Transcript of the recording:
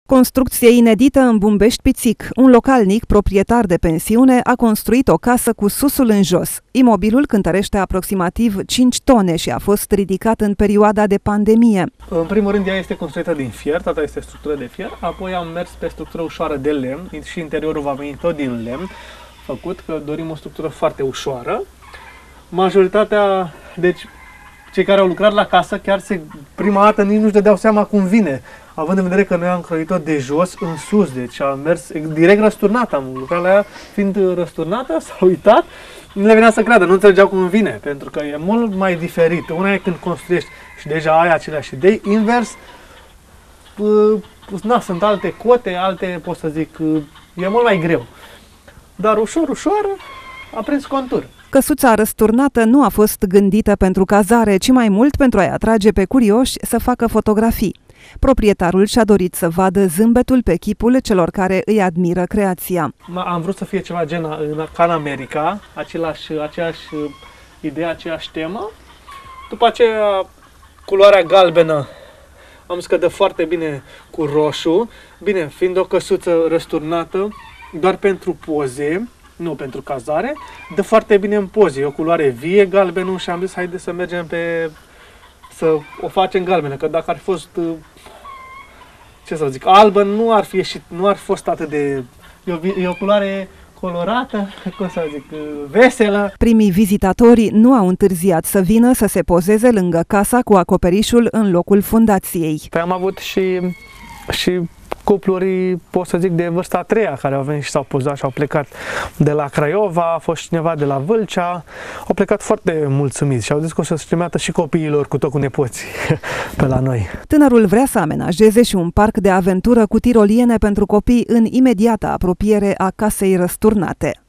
Construcție inedită în Bumbești-Pițic. Un localnic, proprietar de pensiune, a construit o casă cu susul în jos. Imobilul cântărește aproximativ 5 tone și a fost ridicat în perioada de pandemie. În primul rând, ea este construită din fier, toată este structură de fier, apoi am mers pe structură ușoară de lemn și interiorul va veni tot din lemn, făcut că dorim o structură foarte ușoară. Deci cei care au lucrat la casă prima dată nici nu-și dădeau seama cum vine, având în vedere că noi am croit-o de jos în sus, deci am mers direct răsturnat, am lucrat la ea fiind răsturnată, s-a uitat, nu le venea să creadă, nu înțelegeau cum vine, pentru că e mult mai diferit. Una e când construiești și deja ai aceleași idei, invers, sunt alte cote, pot să zic, e mult mai greu. Dar ușor a prins contur. Căsuța răsturnată nu a fost gândită pentru cazare, ci mai mult pentru a-i atrage pe curioși să facă fotografii. Proprietarul și-a dorit să vadă zâmbetul pe chipul celor care îi admiră creația. Am vrut să fie ceva ca în America, aceeași idee, aceeași temă. După aceea, culoarea galbenă am zis că dă foarte bine cu roșu. Bine, fiind o căsuță răsturnată, doar pentru poze, nu pentru cazare, dă foarte bine în poze. E o culoare vie, galbenul, și am zis haide să mergem să o facem galbenă, că dacă ar fi fost, albă, nu ar fi fost atât de... E o culoare colorată, veselă. Primii vizitatori nu au întârziat să vină să se pozeze lângă casa cu acoperișul în locul fundației. Păi am avut și cupluri, pot să zic, de vârsta a treia, care au venit și s-au pozat și au plecat de la Craiova, a fost cineva de la Vâlcea, au plecat foarte mulțumiți și au zis că o să-și trimită și copiilor cu nepoții pe la noi. Tânărul vrea să amenajeze și un parc de aventură cu tiroliene pentru copii în imediata apropiere a casei răsturnate.